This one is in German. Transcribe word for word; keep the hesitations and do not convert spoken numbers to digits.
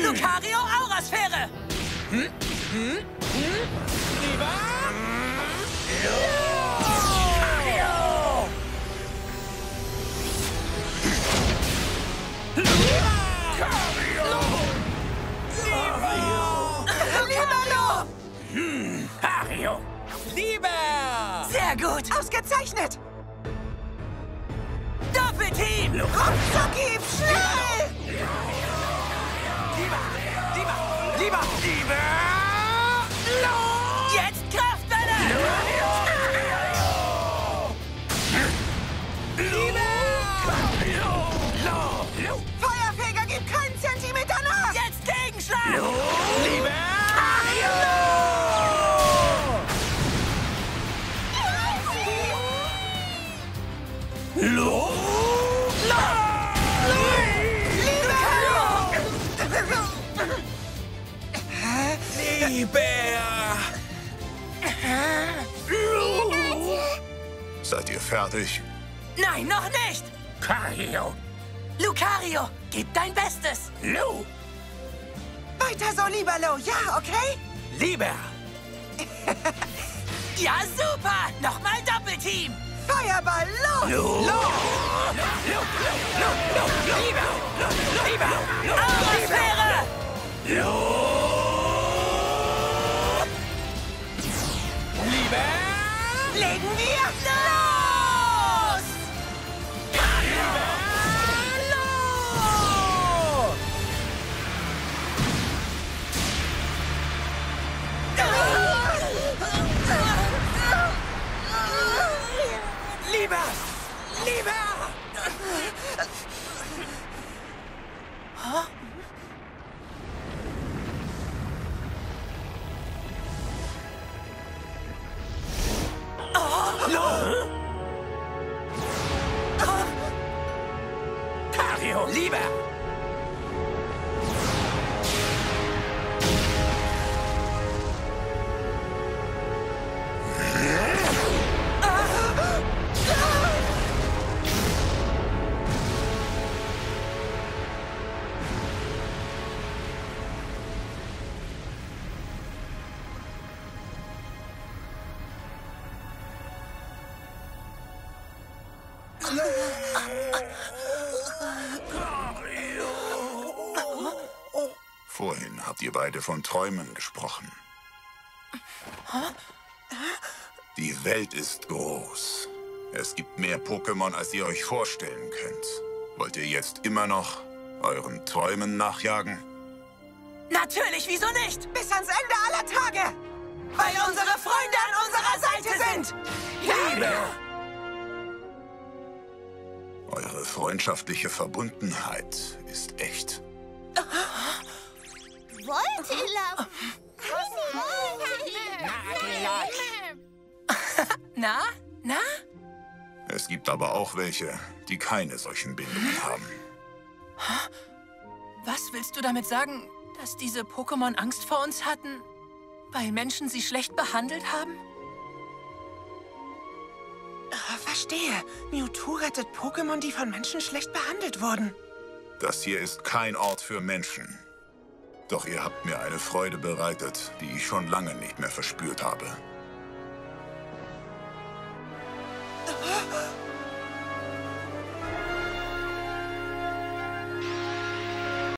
Lucario Aurasphäre! Hm? Hm? Hm? Lieber? Lucario! Lucario! Lucario! Hm, Hario! Lieber! Sehr gut! Ausgezeichnet! Doppelteam! Ruckzucki, schnell! Lieber! Lieber! Lieber! Lieber! Los! Jetzt Kraftwelle! Lieber! Feuerfeger gibt keinen Zentimeter nach! Jetzt Gegenschlag! Lieber! Lo! Lieber! Seid ihr fertig? Nein, noch nicht! Lucario! Lucario, gib dein Bestes! Lu! Weiter so, lieber Lo, ja, okay? Lieber! Ja, super! Nochmal Doppelteam! Feuerball, los! Lo! Lo! Lo! Lo! Lo! Lieber! Lieber! Aurasphäre! Lo! Lieber! Legen wir Los! Lieber! Los! Lieber! Lieber! Huh? Oh! No! Oh. Cario, lieber! Vorhin habt ihr beide von Träumen gesprochen. Die Welt ist groß. Es gibt mehr Pokémon, als ihr euch vorstellen könnt. Wollt ihr jetzt immer noch euren Träumen nachjagen? Natürlich, wieso nicht? bis ans Ende aller Tage! Weil unsere Freunde an unserer Seite sind! Liebe! Eure freundschaftliche Verbundenheit ist echt. Voltilab! Na? Na? Es gibt aber auch welche, die keine solchen Bindungen haben. Was willst du damit sagen, dass diese Pokémon Angst vor uns hatten, weil Menschen sie schlecht behandelt haben? Verstehe. Mewtwo rettet Pokémon, die von Menschen schlecht behandelt wurden. Das hier ist kein Ort für Menschen. Doch ihr habt mir eine Freude bereitet, die ich schon lange nicht mehr verspürt habe.